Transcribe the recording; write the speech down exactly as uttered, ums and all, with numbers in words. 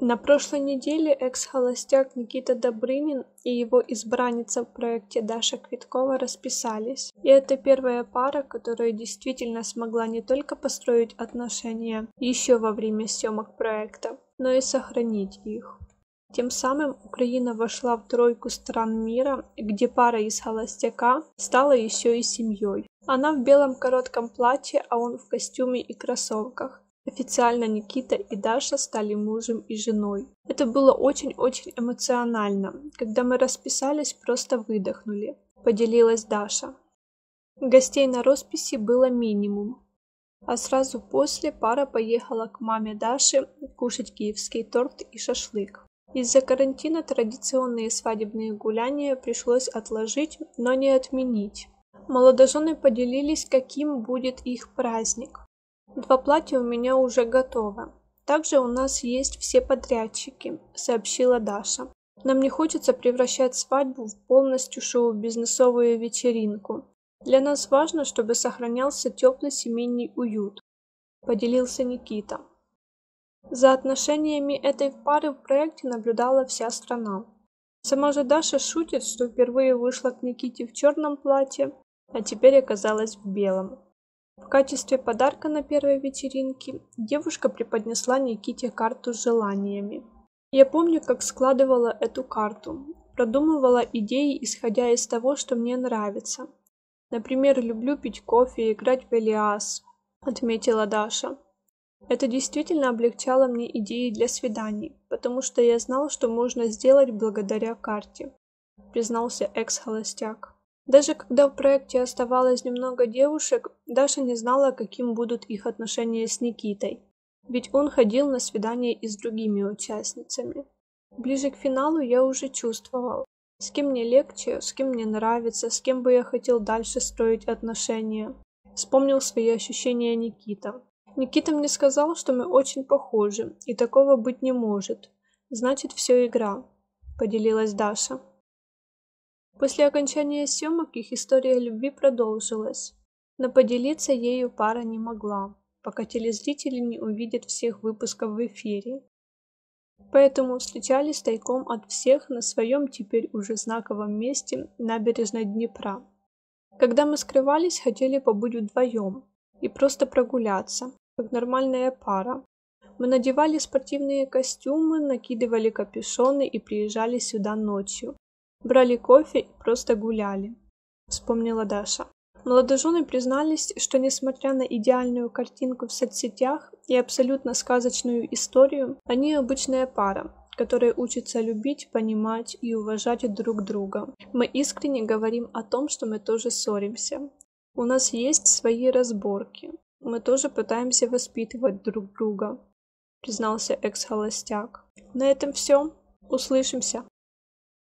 На прошлой неделе экс-холостяк Никита Добрынин и его избранница в проекте Даша Квиткова расписались. И это первая пара, которая действительно смогла не только построить отношения еще во время съемок проекта, но и сохранить их. Тем самым Украина вошла в тройку стран мира, где пара из холостяка стала еще и семьей. Она в белом коротком платье, а он в костюме и кроссовках. Официально Никита и Даша стали мужем и женой. Это было очень-очень эмоционально. Когда мы расписались, просто выдохнули, поделилась Даша. Гостей на росписи было минимум. А сразу после пара поехала к маме Даши кушать киевский торт и шашлык. Из-за карантина традиционные свадебные гуляния пришлось отложить, но не отменить. Молодожены поделились, каким будет их праздник. Два платья у меня уже готовы. Также у нас есть все подрядчики, сообщила Даша. Нам не хочется превращать свадьбу в полностью шоу-бизнесовую вечеринку. Для нас важно, чтобы сохранялся теплый семейный уют, поделился Никита. За отношениями этой пары в проекте наблюдала вся страна. Сама же Даша шутит, что впервые вышла к Никите в черном платье, а теперь оказалась в белом. В качестве подарка на первой вечеринке девушка преподнесла Никите карту с желаниями. Я помню, как складывала эту карту, продумывала идеи, исходя из того, что мне нравится. Например, люблю пить кофе и играть в Элиас, отметила Даша. Это действительно облегчало мне идеи для свиданий, потому что я знал, что можно сделать благодаря карте, признался экс-холостяк. Даже когда в проекте оставалось немного девушек, Даша не знала, каким будут их отношения с Никитой, ведь он ходил на свидания и с другими участницами. Ближе к финалу я уже чувствовал, с кем мне легче, с кем мне нравится, с кем бы я хотел дальше строить отношения. Вспомнил свои ощущения Никита. Никита мне сказал, что мы очень похожи, и такого быть не может. Значит, все игра, поделилась Даша. После окончания съемок их история любви продолжилась, но поделиться ею пара не могла, пока телезрители не увидят всех выпусков в эфире. Поэтому встречались тайком от всех на своем теперь уже знаковом месте набережной Днепра. Когда мы скрывались, хотели побыть вдвоем и просто прогуляться, как нормальная пара. Мы надевали спортивные костюмы, накидывали капюшоны и приезжали сюда ночью. Брали кофе и просто гуляли, вспомнила Даша. Молодожены признались, что несмотря на идеальную картинку в соцсетях и абсолютно сказочную историю, они обычная пара, которая учится любить, понимать и уважать друг друга. Мы искренне говорим о том, что мы тоже ссоримся. У нас есть свои разборки. Мы тоже пытаемся воспитывать друг друга, признался экс-холостяк. На этом все. Услышимся.